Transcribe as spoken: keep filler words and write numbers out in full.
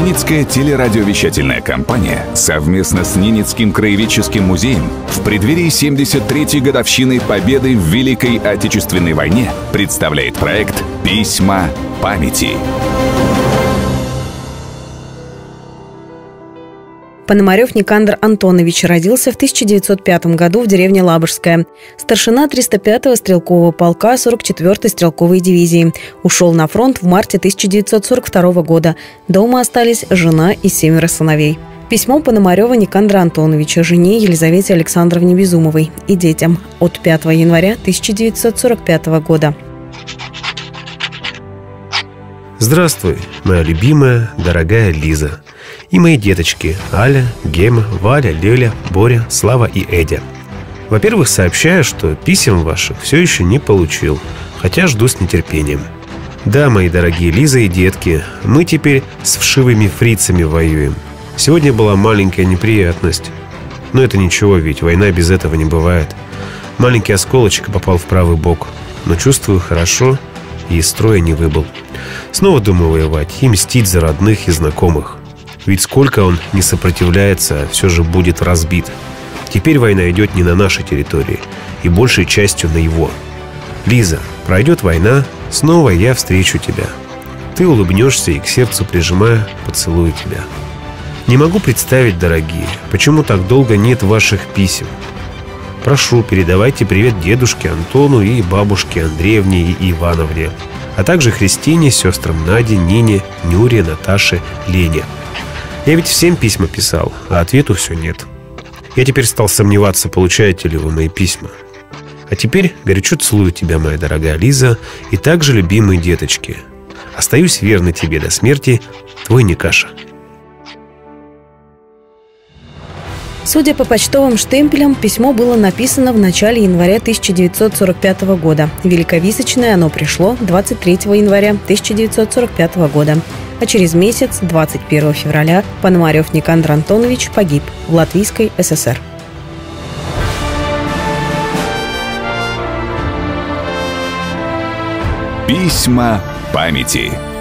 Ненецкая телерадиовещательная компания совместно с Ненецким краеведческим музеем в преддверии семьдесят третьей годовщины Победы в Великой Отечественной войне представляет проект «Письма памяти». Пономарев Никандр Антонович родился в тысяча девятьсот пятом году в деревне Лабужская. Старшина триста пятого стрелкового полка сорок четвёртой стрелковой дивизии. Ушел на фронт в марте тысяча девятьсот сорок второго года. Дома остались жена и семеро сыновей. Письмо Пономарева Никандра Антоновича жене Елизавете Александровне Безумовой и детям от пятого января тысяча девятьсот сорок пятого года. Здравствуй, моя любимая, дорогая Лиза. И мои деточки Аля, Гема, Валя, Леля, Боря, Слава и Эдя. Во-первых, сообщаю, что писем ваших все еще не получил, хотя жду с нетерпением. Да, мои дорогие Лиза и детки, мы теперь с вшивыми фрицами воюем. Сегодня была маленькая неприятность. Но это ничего, ведь война без этого не бывает. Маленький осколочек попал в правый бок, но чувствую хорошо и из строя не выбыл. Снова думаю воевать и мстить за родных и знакомых. Ведь сколько он не сопротивляется, все же будет разбит. Теперь война идет не на нашей территории, и большей частью на его. Лиза, пройдет война, снова я встречу тебя. Ты улыбнешься и к сердцу прижимая, поцелую тебя. Не могу представить, дорогие, почему так долго нет ваших писем. Прошу, передавайте привет дедушке Антону и бабушке Андреевне и Ивановне, а также Христине, сестрам Наде, Нине, Нюре, Наташе, Лене. Я ведь всем письма писал, а ответу все нет. Я теперь стал сомневаться, получаете ли вы мои письма. А теперь горячо целую тебя, моя дорогая Лиза, и также любимые деточки. Остаюсь верный тебе до смерти, твой Никаша. Судя по почтовым штемпелям, письмо было написано в начале января тысяча девятьсот сорок пятого года. Великовисочное оно пришло двадцать третьего января тысяча девятьсот сорок пятого года. А через месяц, двадцать первого февраля, Пономарев Никандр Антонович погиб в Латвийской ССР. Письма памяти.